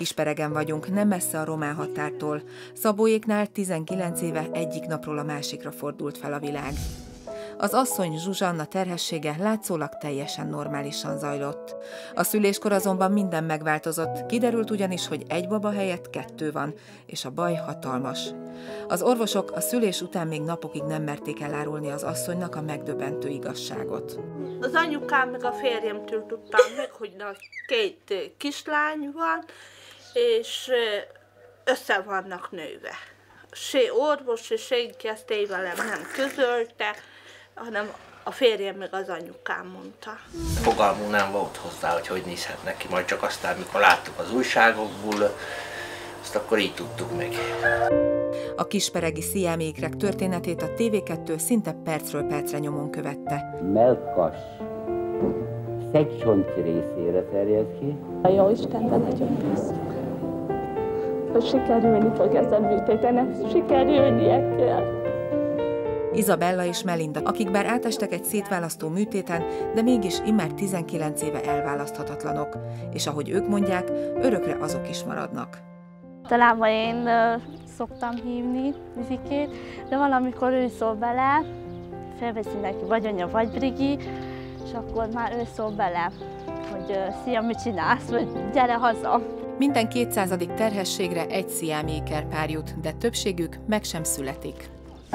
Kisperegen vagyunk, nem messze a román határtól. Szabóéknál 19 éve egyik napról a másikra fordult fel a világ. Az asszony Zsuzsanna terhessége látszólag teljesen normálisan zajlott. A szüléskor azonban minden megváltozott, kiderült ugyanis, hogy egy baba helyett 2 van, és a baj hatalmas. Az orvosok a szülés után még napokig nem merték elárulni az asszonynak a megdöbbentő igazságot. Az anyukám meg a férjemtől tudtam meg, hogy 2 kislány van, és össze vannak nőve. Se orvos, se senki ezt velem nem közölte, hanem a férjem meg az anyukám mondta. Fogalmunk nem volt hozzá, hogy nézhet neki, majd csak aztán, mikor láttuk az újságokból, azt akkor így tudtuk meg. A kisperegi sziáméikrek történetét a TV2 szinte percről percre nyomon követte. Mellkas szegcsont részére terjed ki. A jó Istenben nagyon bízunk, hogy sikerülni fog ez a műtét, ennek sikerülnie kell. Izabella és Melinda, akik bár átestek egy szétválasztó műtéten, de mégis immár 19 éve elválaszthatatlanok, és ahogy ők mondják, örökre azok is maradnak. Talában én szoktam hívni Vizikét, de valamikor ő szól bele, felveszi neki vagy anya, vagy Brigi, és akkor már ő szól bele, hogy szia, mit csinálsz, vagy gyere haza. Minden 200. terhességre egy sziáméker pár jut, de többségük meg sem születik.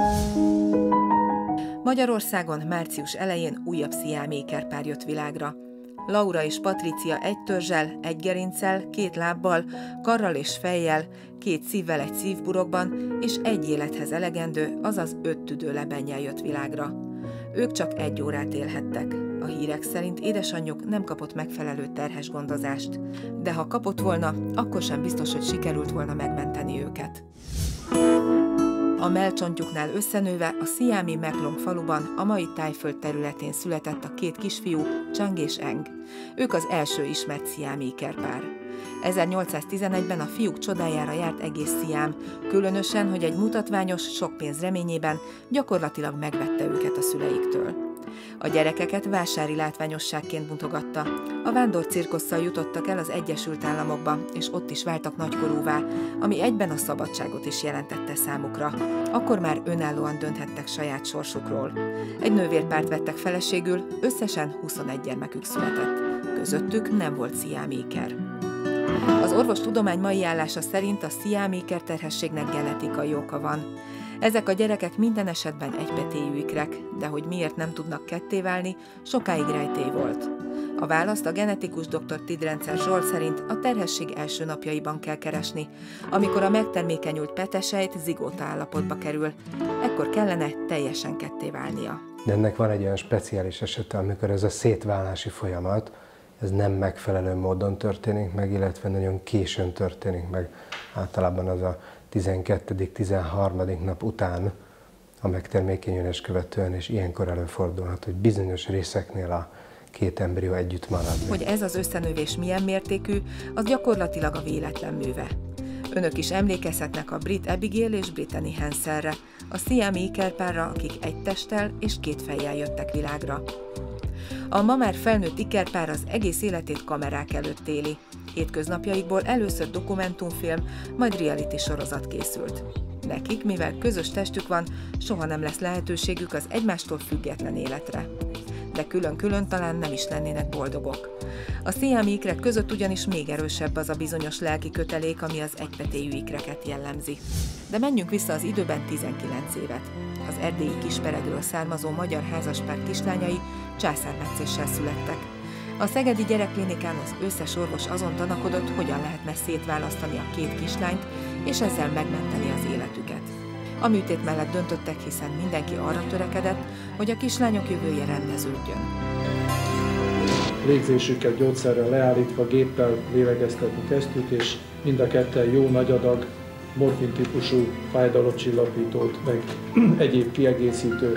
Magyarországon március elején újabb sziáméker pár jött világra. Laura és Patricia egy törzsel, egy gerinccel, 2 lábbal, karral és fejjel, 2 szívvel egy szívburokban és egy élethez elegendő, azaz 5 tüdőlebennyel jött világra. Ők csak 1 órát élhettek. A hírek szerint édesanyjuk nem kapott megfelelő terhes gondozást, de ha kapott volna, akkor sem biztos, hogy sikerült volna megmenteni őket. A mellcsontjuknál összenőve a sziámi Meklong faluban, a mai Tájföld területén született a 2 kisfiú, Chang és Eng. Ők az első ismert sziámékerpár. 1811-ben a fiúk csodájára járt egész Sziám, különösen, hogy egy mutatványos, sok pénz reményében gyakorlatilag megvette őket a szüleiktől. A gyerekeket vásári látványosságként mutogatta. A vándorcirkosszal jutottak el az Egyesült Államokba, és ott is váltak nagykorúvá, ami egyben a szabadságot is jelentette számukra. Akkor már önállóan dönthettek saját sorsukról. Egy nővérpárt vettek feleségül, összesen 21 gyermekük született. Közöttük nem volt sziáméker. Az orvostudomány mai állása szerint a sziáméker terhességnek genetikai oka van. Ezek a gyerekek minden esetben egypetéjű ikrek, de hogy miért nem tudnak ketté válni, sokáig rejtély volt. A választ a genetikus dr. Tidrencer Zsolt szerint a terhesség első napjaiban kell keresni, amikor a megtermékenyült petesejt zigóta állapotba kerül. Ekkor kellene teljesen ketté válnia. De ennek van egy olyan speciális esete, amikor ez a szétválási folyamat, ez nem megfelelő módon történik meg, illetve nagyon későn történik meg. Általában az a 12.-13. nap után a megtermékenyülés követően, és ilyenkor előfordulhat, hogy bizonyos részeknél a 2 embrió együtt marad. Hogy ez az összenövés milyen mértékű, az gyakorlatilag a véletlen műve. Önök is emlékezhetnek a brit Abigail és Brittany Hanselre, a sziáméker párra, akik egy testtel és 2 fejjel jöttek világra. A ma már felnőtt ikerpár az egész életét kamerák előtt éli. Hétköznapjaikból először dokumentumfilm, majd reality sorozat készült. Nekik, mivel közös testük van, soha nem lesz lehetőségük az egymástól független életre. De külön-külön talán nem is lennének boldogok. A sziámi ikrek között ugyanis még erősebb az a bizonyos lelki kötelék, ami az egypetéjű ikreket jellemzi. De menjünk vissza az időben 19 évet. Az erdélyi Kisperegről származó magyar házaspár kislányai császármetszéssel születtek. A szegedi gyerekklinikán az összes orvos azon tanakodott, hogyan lehetne szétválasztani a 2 kislányt, és ezzel megmenteni az életüket. A műtét mellett döntöttek, hiszen mindenki arra törekedett, hogy a kislányok jövője rendeződjön. Légzésüket gyógyszerrel leállítva géppel lélegeztetni kezdtük, és mind a ketten jó nagy adag morfin típusú fájdalomcsillapítót, meg egyéb kiegészítő,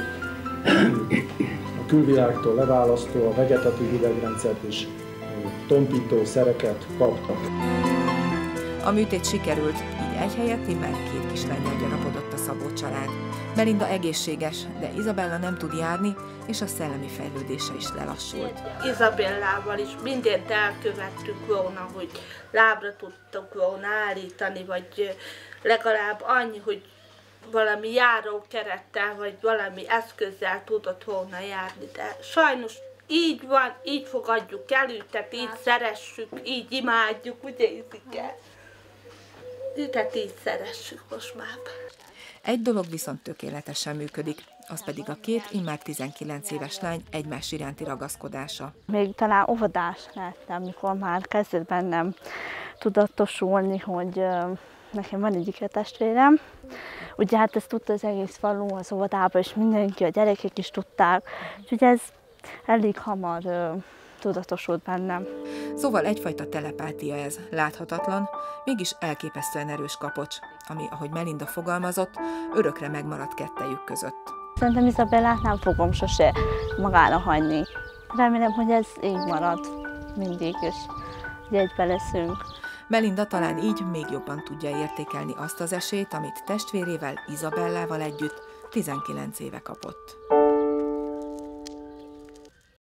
a külvilágtól leválasztó, a vegetatív idegrendszert és tompító szereket kaptak. A műtét sikerült, így egy helyett immár 2 kislánnyal gyarapodott a Szabó család. Melinda egészséges, de Izabella nem tud járni, és a szellemi fejlődése is lelassult. Izabellával is mindent elkövettük volna, hogy lábra tudtuk volna állítani, vagy legalább annyi, hogy valami járókerettel, vagy valami eszközzel tudott volna járni, de sajnos így van, így fogadjuk el őket, így szeressük, így imádjuk, ugye Izike? Őket így szeressük most már. Egy dolog viszont tökéletesen működik, az pedig a két immár 19 éves lány egymás iránti ragaszkodása. Még talán óvodás lettem, amikor már kezdett bennem tudatosulni, hogy nekem van egy ikretestvérem. Ugye hát ezt tudta az egész falu, az óvodában, és mindenki, a gyerekek is tudták, úgyhogy ez elég hamar tudatosult bennem. Szóval egyfajta telepátia ez, láthatatlan, mégis elképesztően erős kapocs, ami, ahogy Melinda fogalmazott, örökre megmaradt kettejük között. Szerintem Izabellát nem fogom sose magára hagyni. Remélem, hogy ez így marad mindig, és egybe leszünk. Melinda talán így még jobban tudja értékelni azt az esélyt, amit testvérével, Izabellával együtt 19 éve kapott.